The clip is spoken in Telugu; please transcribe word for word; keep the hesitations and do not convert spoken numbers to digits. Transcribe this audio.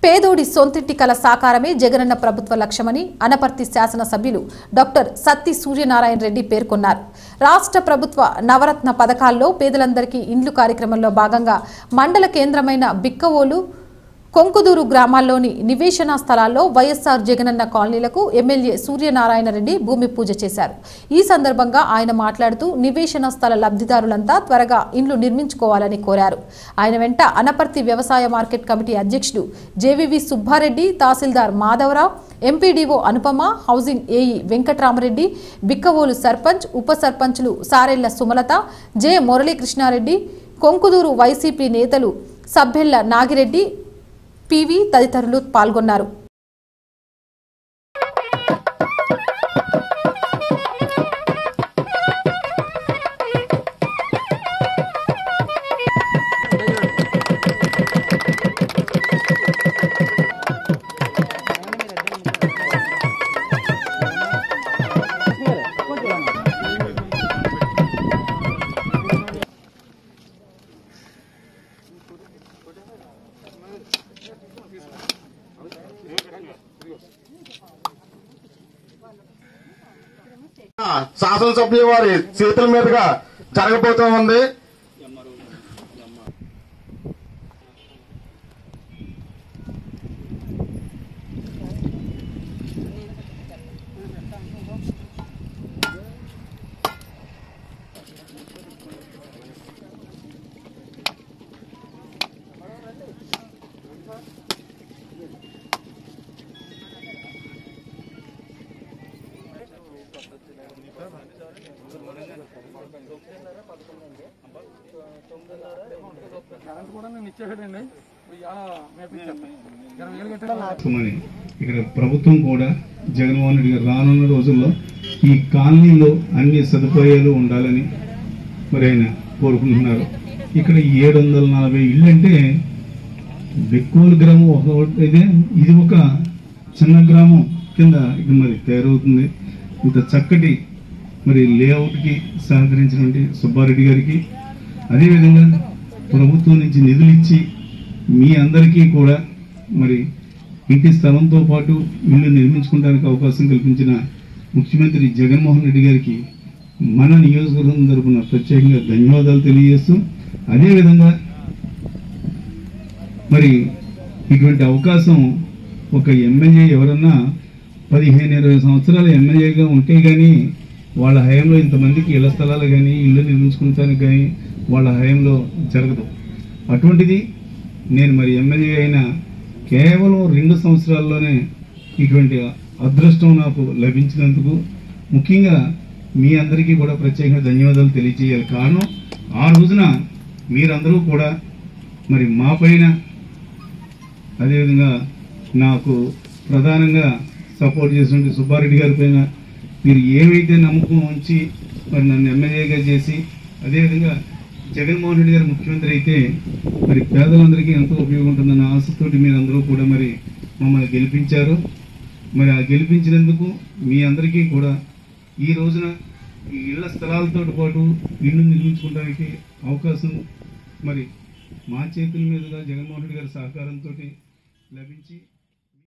పేదోడి సొంతింటి కల సాకారమే జగనన్న ప్రభుత్వ లక్ష్యమని అనపర్తి శాసన సభ్యులు డాక్టర్ సత్తి సూర్యనారాయణ రెడ్డి పేర్కొన్నారు. రాష్ట్ర ప్రభుత్వ నవరత్న పథకాల్లో పేదలందరికీ ఇండ్లు కార్యక్రమంలో భాగంగా మండల కేంద్రమైన బిక్కవోలు కొంకుదూరు గ్రామాల్లోని నివేశన స్థలాల్లో వైఎస్ఆర్ జగనన్న కాలనీలకు ఎమ్మెల్యే సూర్యనారాయణ రెడ్డి భూమి పూజ చేశారు. ఈ సందర్భంగా ఆయన మాట్లాడుతూ నివేశన స్థల లబ్ధిదారులంతా త్వరగా ఇండ్లు నిర్మించుకోవాలని కోరారు. ఆయన వెంట అనపర్తి వ్యవసాయ మార్కెట్ కమిటీ అధ్యక్షుడు JVV Subbareddy, tahsildar Madhavarao, MPDO Anupama, housing AE Venkatramareddy, Bikkavolu sarpanch, ఉప సర్పంచ్లు సారెళ్ల సుమలత, జె మురళీకృష్ణారెడ్డి, కొంకుదూరు వైసీపీ నేతలు సబ్బెళ్ల నాగిరెడ్డి, పీవీ తదితరులు పాల్గొన్నారు. శాసనసభ్యుల వారి చేతుల మీదుగా జరగబోతూ ఉంది. ఇక్కడ ప్రభుత్వం కూడా జగన్మోహన్ రెడ్డి గారు రానున్న రోజుల్లో ఈ కాలనీలో అన్ని సదుపాయాలు ఉండాలని మరి ఆయన కోరుకుంటున్నారు. ఇక్కడ ఏడు వందల నలభై ఇళ్ళు అంటే బెక్కోలు గ్రామం ఒక అయితే ఇది ఒక చిన్న గ్రామం కింద ఇది మరి తయారవుతుంది. ఇంత చక్కటి మరి లేఅవుట్కి సహకరించినటువంటి సుబ్బారెడ్డి గారికి, అదేవిధంగా ప్రభుత్వం నుంచి నిధులు ఇచ్చి మీ అందరికీ కూడా మరి ఇంటి స్థలంతో పాటు ఇల్లు నిర్మించుకోవడానికి అవకాశం కల్పించిన ముఖ్యమంత్రి జగన్మోహన్ రెడ్డి గారికి మన నియోజకవర్గం తరపున ప్రత్యేకంగా ధన్యవాదాలు తెలియజేస్తూ, అదేవిధంగా మరి ఇటువంటి అవకాశం ఒక ఎమ్మెల్యే ఎవరన్నా పదిహేను ఇరవై సంవత్సరాల ఎమ్మెల్యేగా ఉంటే కానీ వాళ్ళ హయాంలో ఇంతమందికి ఇళ్ల స్థలాలు కానీ ఇల్లు నిర్మించుకోవడానికి కానీ వాళ్ళ హయాంలో జరగదు. అటువంటిది నేను మరి ఎమ్మెల్యే అయిన కేవలం రెండు సంవత్సరాల్లోనే ఇటువంటి అదృష్టం నాకు లభించినందుకు ముఖ్యంగా మీ అందరికీ కూడా ప్రత్యేకంగా ధన్యవాదాలు తెలియజేయాలి. కారణం ఆ రోజున మీరందరూ కూడా మరి మా పైన, అదేవిధంగా నాకు ప్రధానంగా సపోర్ట్ చేసినటువంటి సుబ్బారెడ్డి గారి పైన మీరు ఏమైతే నమ్మకం ఉంచి మరి నన్ను ఎమ్మెల్యేగా చేసి, అదేవిధంగా జగన్మోహన్ రెడ్డి గారు ముఖ్యమంత్రి అయితే మరి పేదలందరికీ ఎంతో ఉపయోగం ఉంటుందన్న ఆశతోటి మీరందరూ కూడా మరి మమ్మల్ని గెలిపించారు. మరి ఆ గెలిపించినందుకు మీ అందరికీ కూడా ఈ రోజున ఈ ఇళ్ల స్థలాలతో పాటు ఇల్లు నిర్మించుకోవడానికి అవకాశం మరి మా చేతుల మీదుగా జగన్మోహన్ రెడ్డి గారి సహకారంతో లభించి